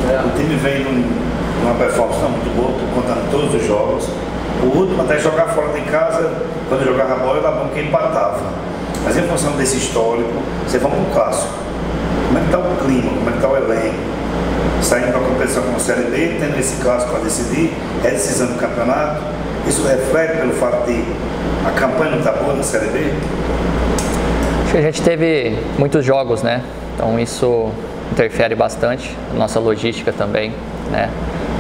O time vem numa performance não muito boa, contando todos os jogos. O último, até jogar fora de casa, quando jogava a bola, era bom que empatava. Mas em função desse histórico, você vai para o clássico. Como é que está o clima? Como é que está o elenco? Saindo para a competição como a Série B, tendo esse clássico para decidir, é decisão do campeonato. Isso reflete pelo fato de a campanha não estar boa na Série B? Acho que a gente teve muitos jogos, né? Então isso interfere bastante, nossa logística também, né?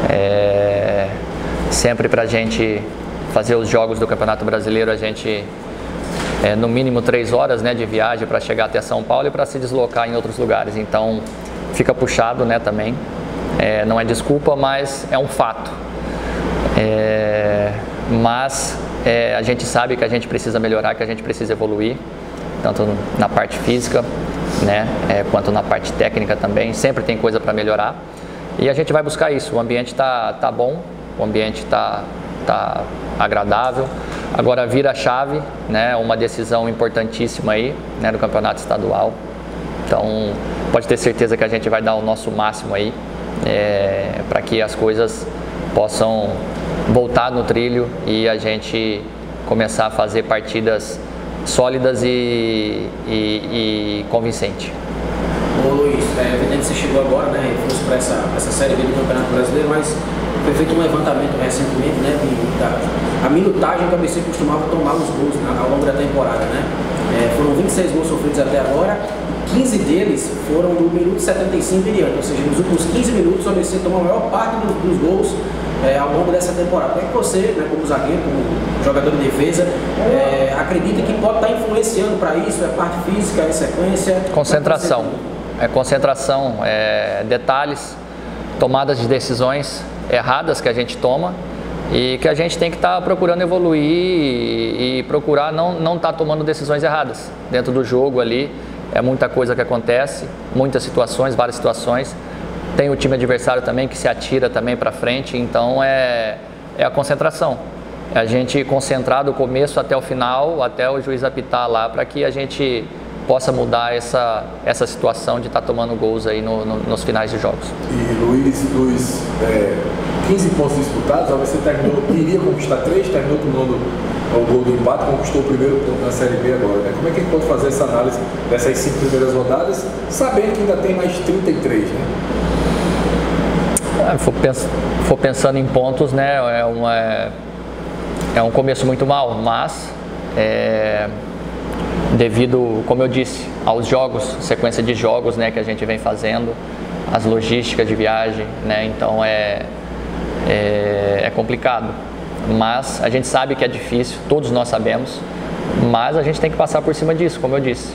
Sempre para a gente fazer os jogos do Campeonato Brasileiro, a gente no mínimo 3 horas, né, de viagem para chegar até São Paulo e para se deslocar em outros lugares. Então fica puxado, né, também. Não é desculpa, mas é um fato. Mas a gente sabe que a gente precisa melhorar, que a gente precisa evoluir, tanto na parte física, né, quanto na parte técnica também. Sempre tem coisa para melhorar e a gente vai buscar isso. O ambiente tá bom, o ambiente tá agradável. Agora vira a chave, né, uma decisão importantíssima aí, né, no campeonato estadual. Então pode ter certeza que a gente vai dar o nosso máximo aí para que as coisas possam voltar no trilho e a gente começar a fazer partidas sólidas e convincentes. Ô Luiz, é evidente que você chegou agora, né, reforço para essa Série B do Campeonato Brasileiro, mas foi feito um levantamento recentemente, né, a minutagem que a ABC costumava tomar os gols ao longo da temporada, né? Foram 26 gols sofridos até agora, 15 deles foram no minuto 75 em diante, ou seja, nos últimos 15 minutos o ABC tomou a maior parte dos gols ao longo dessa temporada. Como é que você, né, como zagueiro, como jogador de defesa, acredita que pode estar influenciando para isso? É parte física, é sequência? Concentração. Concentração, detalhes, tomadas de decisões erradas que a gente toma e que a gente tem que estar procurando evoluir e procurar não estar tomando decisões erradas dentro do jogo ali. É muita coisa que acontece, muitas situações, várias situações. Tem o time adversário também que se atira também para frente, então é a concentração. É a gente concentrar do começo até o final, até o juiz apitar lá, para que a gente possa mudar essa situação de estar tomando gols aí nos finais de jogos. E Luiz, 15 pontos disputados, você iria conquistar 3, terminou tomando o gol do empate, conquistou o primeiro ponto na Série B agora, né? Como é que a gente pode fazer essa análise dessas 5 primeiras rodadas, sabendo que ainda tem mais 33, né? For pensando em pontos, né, é um começo muito mal, mas devido, como eu disse, aos jogos, sequência de jogos, né, que a gente vem fazendo, as logísticas de viagem, né, então é complicado, mas a gente sabe que é difícil, todos nós sabemos, mas a gente tem que passar por cima disso, como eu disse.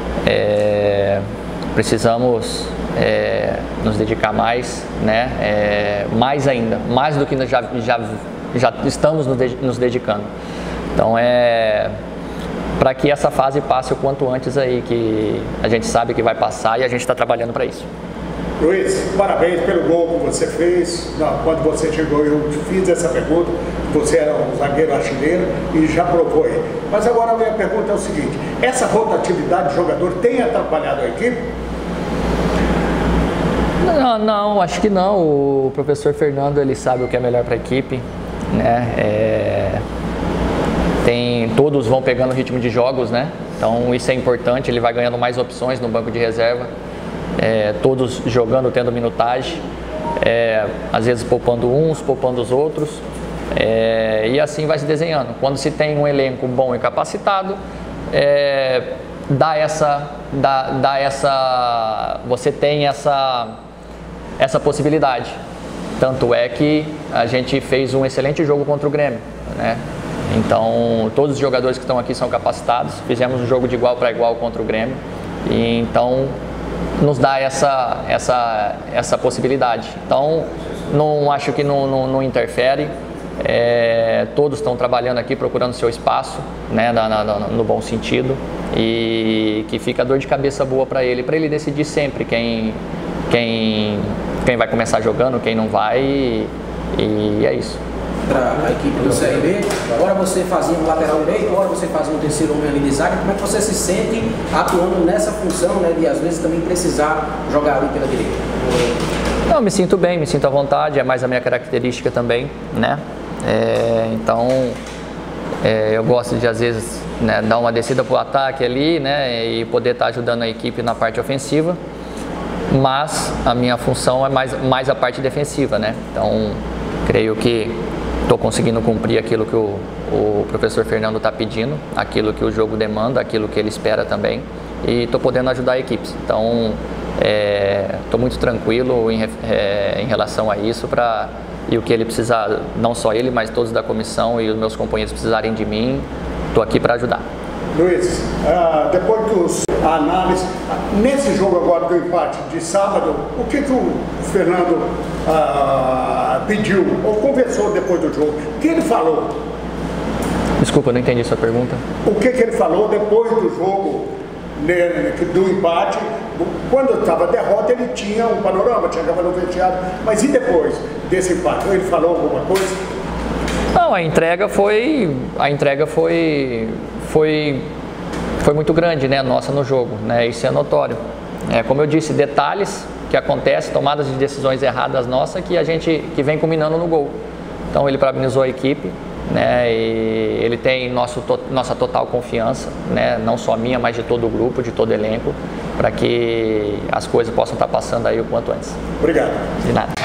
Precisamos nos dedicar mais, né? Mais ainda, mais do que nós já estamos nos dedicando. Então para que essa fase passe o quanto antes aí, que a gente sabe que vai passar e a gente está trabalhando para isso. Luiz, parabéns pelo gol que você fez. Quando você chegou, eu fiz essa pergunta. Você era um zagueiro artilheiro e já provou aí. Mas agora a minha pergunta é o seguinte: essa rotatividade de jogador tem atrapalhado a equipe? Não, acho que não. O professor Fernando, ele sabe o que é melhor para a equipe, né? Todos vão pegando ritmo de jogos, né? Então isso é importante. Ele vai ganhando mais opções no banco de reserva. Todos jogando, tendo minutagem, às vezes poupando uns, poupando os outros, e assim vai se desenhando. Quando se tem um elenco bom e capacitado, você tem essa possibilidade. Tanto é que a gente fez um excelente jogo contra o Grêmio, né? Então todos os jogadores que estão aqui são capacitados. Fizemos um jogo de igual para igual contra o Grêmio, e então nos dá essa possibilidade. Então não acho que não interfere. Todos estão trabalhando aqui, procurando seu espaço, né, no bom sentido, e que fica dor de cabeça boa para ele decidir sempre quem vai começar jogando, quem não vai, e é isso. Para a equipe do CRB, agora você fazia um lateral direito, agora você fazia um terceiro homem ali de zaga. Como é que você se sente atuando nessa função, né, de às vezes também precisar jogar ali pela direita? Não, me sinto bem, me sinto à vontade, é mais a minha característica também, né? Então, eu gosto de, às vezes, né, dar uma descida para o ataque ali, né, e poder estar ajudando a equipe na parte ofensiva, mas a minha função é mais a parte defensiva, né? Então, creio que estou conseguindo cumprir aquilo que o professor Fernando está pedindo, aquilo que o jogo demanda, aquilo que ele espera também, e estou podendo ajudar a equipe. Então, estou muito tranquilo em relação a isso, e o que ele precisar, não só ele, mas todos da comissão e os meus companheiros precisarem de mim, estou aqui para ajudar. Luiz, depois a análise, nesse jogo agora do empate de sábado, o que o Fernando pediu ou conversou depois do jogo? O que ele falou? Desculpa, não entendi sua pergunta. O que ele falou depois do jogo, do empate? Quando estava a derrota, ele tinha um panorama, tinha acabado no vestiário, mas e depois desse empate? Ele falou alguma coisa? Não, a entrega foi muito grande, né, nossa no jogo, né, isso é notório. Como eu disse, detalhes que acontecem, tomadas de decisões erradas nossas que vem culminando no gol. Então ele parabenizou a equipe, né, e ele tem nossa total confiança, né, não só minha, mas de todo o grupo, de todo o elenco, para que as coisas possam estar passando aí o quanto antes. Obrigado. De nada.